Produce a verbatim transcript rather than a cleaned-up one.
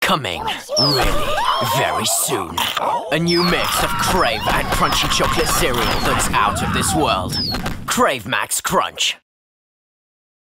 Coming, really, very soon. A new mix of Crave and crunchy chocolate cereal that's out of this world. Crave Max Crunch.